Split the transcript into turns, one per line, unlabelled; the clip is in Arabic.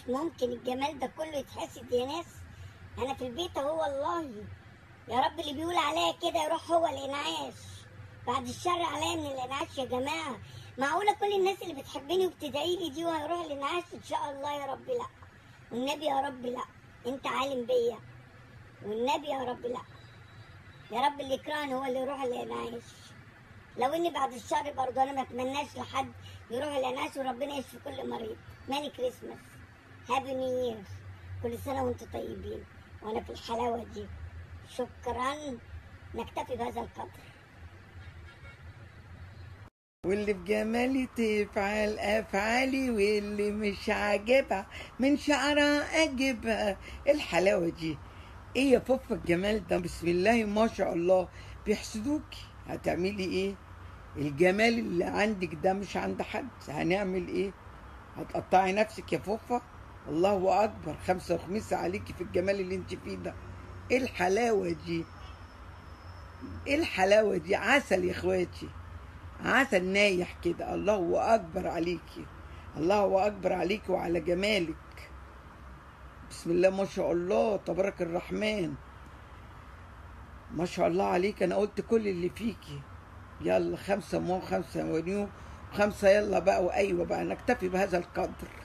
ممكن الجمال ده كله يتحسد يا ناس. انا في البيت اهو والله. يا رب اللي بيقول عليا كده يروح هو الانعاش. بعد الشر عليا من الانعاش يا جماعه. معقوله كل الناس اللي بتحبني وبتدعي لي دي وهيروح الانعاش؟ ان شاء الله يا رب لا. والنبي يا رب لا. انت عالم بيا. والنبي يا رب لا. يا رب اللي يكرهني هو اللي يروح الانعاش. لو اني بعد الشر برضه انا ما اتمناش لحد يروح الانعاش، وربنا يشفي كل مريض. ماني كريسماس. هابي نيو يير. كل سنه وانتم طيبين وانا في الحلاوه دي. شكرا. نكتفي بهذا القدر.
واللي في جمالي تفعل افعالي، واللي مش عاجبها من شعرها اجيبها. الحلاوه دي ايه يا فوفا الجمال ده؟ بسم الله ما شاء الله. بيحسدوكي، هتعملي ايه؟ الجمال اللي عندك ده مش عند حد، هنعمل ايه؟ هتقطعي نفسك يا فوفا؟ الله اكبر، 5 وخميس عليكي في الجمال اللي انت فيه ده. ايه الحلاوه دي؟ ايه الحلاوه دي؟ عسل يا اخواتي، عسل نايح كده. الله اكبر عليكي، الله اكبر عليكي وعلى جمالك. بسم الله ما شاء الله، تبارك الرحمن، ما شاء الله عليك. انا قلت كل اللي فيكي. يلا 5 مو 5 ونيو 5، يلا بقى. وايوه بقى، نكتفي بهذا القدر.